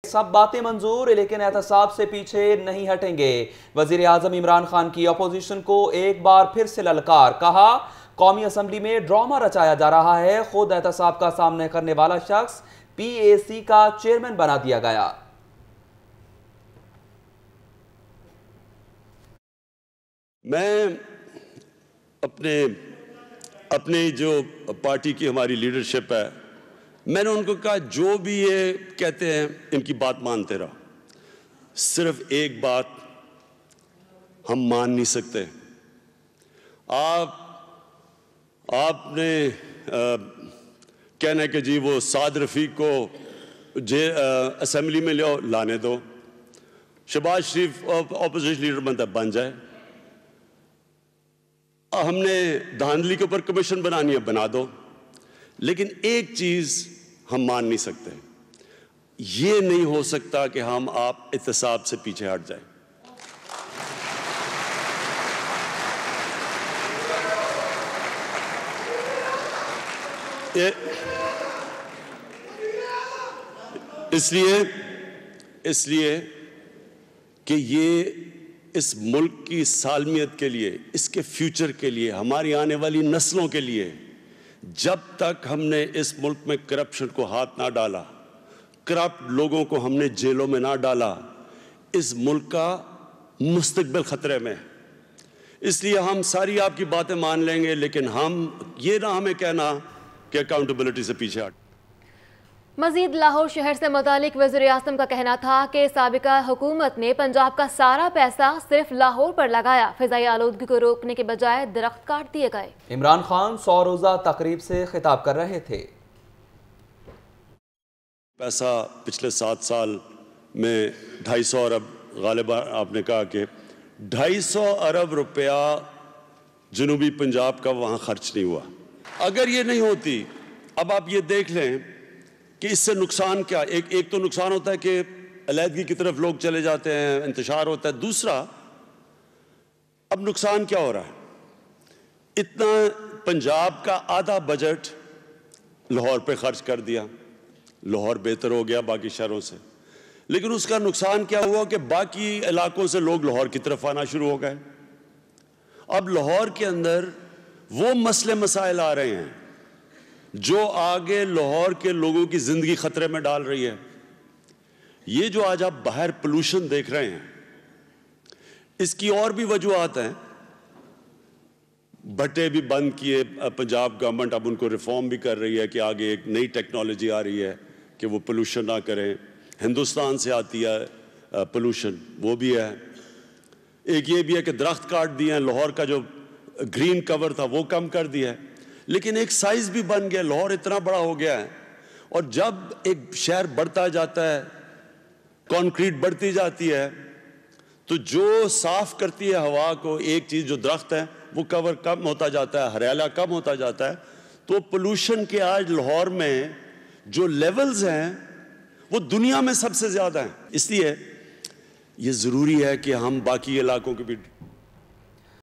सब बातें मंजूर, लेकिन एहतसाब से पीछे नहीं हटेंगे। वजीर आजम इमरान खान की अपोजिशन को एक बार फिर से ललकार, कहा कौमी असम्बली में ड्रामा रचाया जा रहा है, खुद एहतसाब का सामना करने वाला शख्स PAC का चेयरमैन बना दिया गया। मैं अपने जो पार्टी की हमारी लीडरशिप है, मैंने उनको कहा जो भी ये कहते हैं इनकी बात मानते रहो, सिर्फ एक बात हम मान नहीं सकते। आपने कहना है कि जी वो साद रफ़ीक को असेंबली में लाने दो, शहबाज शरीफ ऑपोजिशन लीडर बन जाए। हमने धांधली के ऊपर कमीशन बनानी है, बना दो, लेकिन एक चीज हम मान नहीं सकते, ये नहीं हो सकता कि हम आप इत्तेसाब से पीछे हट जाएं। इसलिए कि ये इस मुल्क की सालमियत के लिए, इसके फ्यूचर के लिए, हमारी आने वाली नस्लों के लिए, जब तक हमने इस मुल्क में करप्शन को हाथ ना डाला, करप्ट लोगों को हमने जेलों में ना डाला, इस मुल्क का मुस्तकबिल खतरे में। इसलिए हम सारी आपकी बातें मान लेंगे, लेकिन हम ये ना हमें कहना कि अकाउंटेबिलिटी से पीछे हट। मजीद लाहौर शहर से मुतालिक वज़ीर आज़म का कहना था कि साबिका हुकूमत ने पंजाब का सारा पैसा सिर्फ लाहौर पर लगाया, फिजाई आलूदगी को रोकने के बजाय दरख्त काट दिए गए। इमरान खान 100 रोज़ा तकरीब से खिताब कर रहे थे। पैसा पिछले 7 साल में 250 अरब, गालिबा आपने कहा कि 250 अरब रुपया जनूबी पंजाब का वहाँ खर्च नहीं हुआ। अगर ये नहीं होती, अब आप ये देख लें कि इससे नुकसान क्या। एक तो नुकसान होता है कि अलहदगी की तरफ लोग चले जाते हैं, इंतशार होता है। दूसरा, अब नुकसान क्या हो रहा है, इतना पंजाब का आधा बजट लाहौर पे खर्च कर दिया, लाहौर बेहतर हो गया बाकी शहरों से, लेकिन उसका नुकसान क्या हुआ कि बाकी इलाकों से लोग लाहौर की तरफ आना शुरू हो गए। अब लाहौर के अंदर वो मसले मसाइल आ रहे हैं जो आगे लाहौर के लोगों की जिंदगी खतरे में डाल रही है। ये जो आज आप बाहर पोल्यूशन देख रहे हैं, इसकी और भी वजूहात हैं। भट्टे भी बंद किए पंजाब गवर्नमेंट, अब उनको रिफॉर्म भी कर रही है कि आगे एक नई टेक्नोलॉजी आ रही है कि वो पोल्यूशन ना करें। हिंदुस्तान से आती है पोल्यूशन, वो भी है। एक ये भी है कि दरख्त काट दिए हैं, लाहौर का जो ग्रीन कवर था वो कम कर दिया है। लेकिन एक साइज भी बन गया, लाहौर इतना बड़ा हो गया है, और जब एक शहर बढ़ता जाता है, कंक्रीट बढ़ती जाती है, तो जो साफ करती है हवा को एक चीज जो दरख्त है, वो कवर कम होता जाता है, हरियाला कम होता जाता है। तो पोल्यूशन के आज लाहौर में जो लेवल्स हैं वो दुनिया में सबसे ज्यादा हैं। इसलिए ये जरूरी है कि हम बाकी इलाकों के भी